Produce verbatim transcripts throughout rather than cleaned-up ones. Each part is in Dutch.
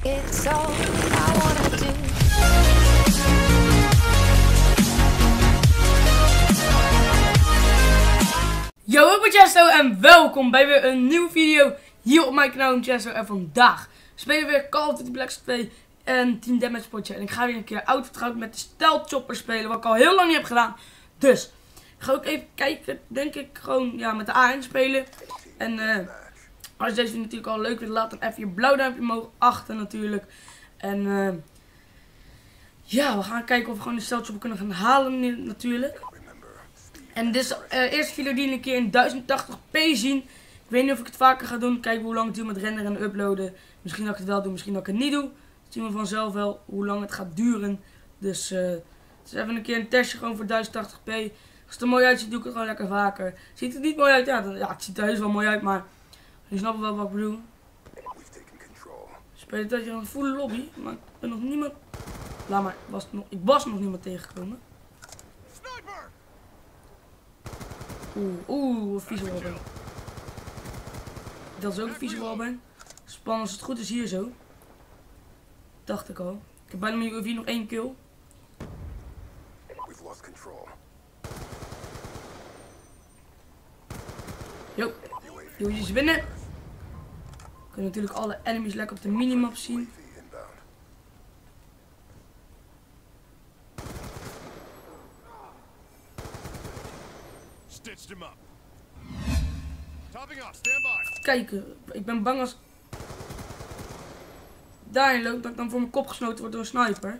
It's all I wanna do. Yo, ik ben Chesto en welkom bij weer een nieuwe video hier op mijn kanaal Chesto. En vandaag spelen we weer Call of Duty Black Ops twee en Team Deathmatch potje. En ik ga weer een keer oud vertrouwd met de Stealth Chopper spelen, wat ik al heel lang niet heb gedaan. Dus, ik ga ook even kijken, denk ik, gewoon ja, met de A N spelen. En uh, als je deze video natuurlijk al leuk vindt, laat dan even je blauw duimpje omhoog achter natuurlijk. En uh, ja, we gaan kijken of we gewoon de Stealth Chopper kunnen gaan halen natuurlijk. En dit is de uh, eerste video die jullie een keer in duizend tachtig p zien. Ik weet niet of ik het vaker ga doen. Kijken hoe lang het duurt met renderen en uploaden. Misschien dat ik het wel doe, misschien dat ik het niet doe. Dat zien we vanzelf wel hoe lang het gaat duren. Dus uh, het is even een keer een testje gewoon voor duizend tachtig p. Als het er mooi uitziet, doe ik het gewoon lekker vaker. Ziet het niet mooi uit? Ja, dan, ja het ziet er heus wel mooi uit, maar je snapt wel wat ik bedoel. Spelen dat je een volle lobby, maar ik ben nog niemand... Laat maar, was nog... ik was nog niemand tegengekomen. Oeh, oeh, een vieze wallbang. Dat is ook een vieze wallbang. Spannend als het goed is hier zo. Dacht ik al. Ik heb bijna mijn U A V nog één kill. Yo, yo, die is binnen. We kunnen natuurlijk alle enemies lekker op de minimap zien. Kijken, ik ben bang als daarin loopt dat ik dan voor mijn kop gesnoten word door een sniper.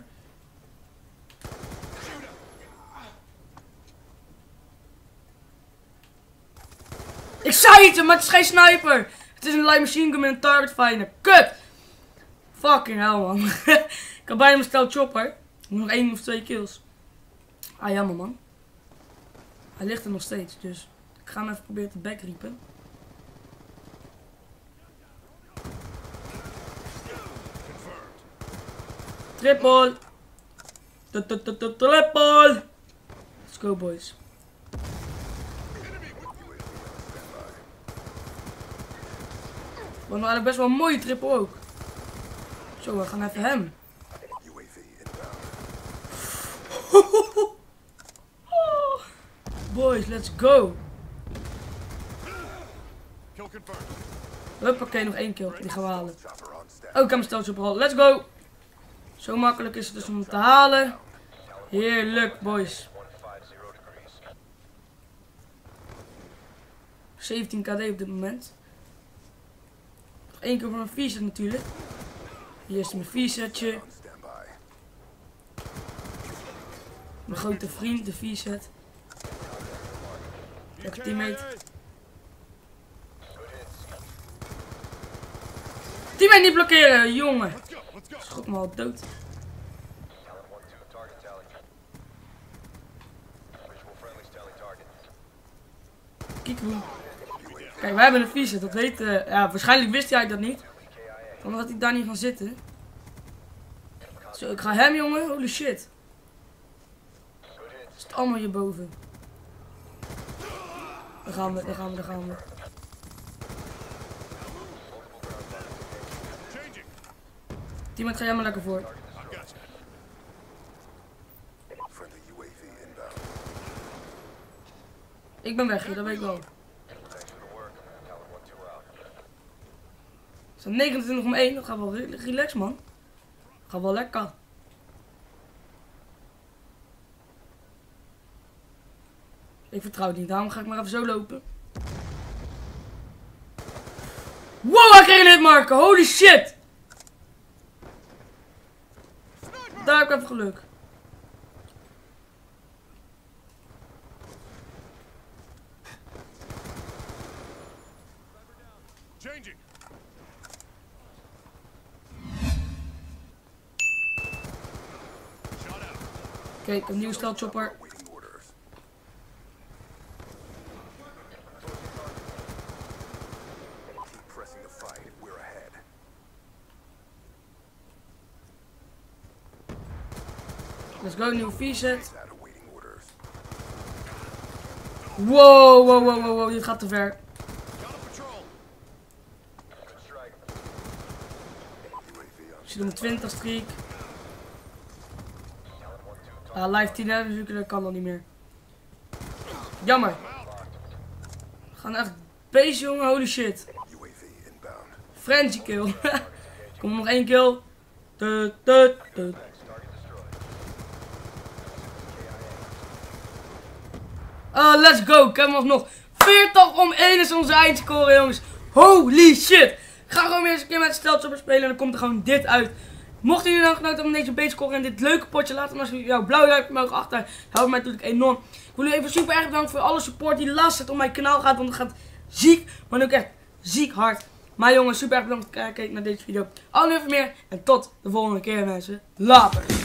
Ik zei het, maar het is geen sniper. Het is een light machine gun met een target finder. Kut! Fucking hell, man. Ik had bijna mijn Stealth Chopper. Nog één of twee kills. Ah, jammer, man. Hij ligt er nog steeds, dus ik ga hem even proberen te backriepen. Triple! Triple! Let's go, boys. Was nou eigenlijk best wel een mooie triple ook. Zo, we gaan even hem. Boys, let's go. Huppakee, nog één kill. Die gaan we halen. Oh, ik heb mijn Stealth Chopper al. Let's go. Zo makkelijk is het dus om het te halen. Heerlijk, boys. zeventien k d op dit moment. Nog één keer voor mijn V-set natuurlijk. Hier is mijn V-setje. Mijn grote vriend, de V-set. Lekker teammate. Teammate niet blokkeren, jongen. Schot me al dood. Kiekwoe. Kijk, wij hebben een V-set, dat weet... Uh, ja, waarschijnlijk wist hij dat niet. Dan had hij daar niet gaan zitten. Zo, ik ga hem, jongen. Holy shit. Is het allemaal hierboven. Daar gaan we, daar gaan we, daar gaan we. Teammate, ga jij maar lekker voor. Ik ben weg hier, dat weet ik wel. Het is negenentwintig om één, dat gaat wel relax, man. Dat gaat wel lekker. Ik vertrouw het niet, daarom ga ik maar even zo lopen. Wow, hij kreeg een hitmarker, holy shit! Daar heb ik even geluk. Kijk, een nieuwe Stealth Chopper. Let's go, nieuwe V-set. Wow, wow, wow, wow, wow, dit gaat te ver. zit op mijn twintig streak. Ah, live tien natuurlijk, dat kan dan niet meer. Jammer. We gaan echt bezig, jongen, holy shit. Frenzy kill. Kom nog één kill. Tut, tut, tut. Oh, let's go. Ik heb hem alsnog. veertig om één is onze eindscore, jongens. Holy shit. Ik ga gewoon weer eens een keer met het steltje op spelen en dan komt er gewoon dit uit. Mochten jullie nou genoten van deze beetscore en dit leuke potje, laat dan alsjeblieft jouw blauwe duimpje omhoog achter. Dat helpt mij natuurlijk enorm. Ik wil jullie even super erg bedanken voor alle support die laatst op mijn kanaal gaat, want het gaat ziek, maar ook echt ziek hard. Maar jongens, super erg bedankt voor het kijken naar deze video. Al nu even meer en tot de volgende keer, mensen. Later.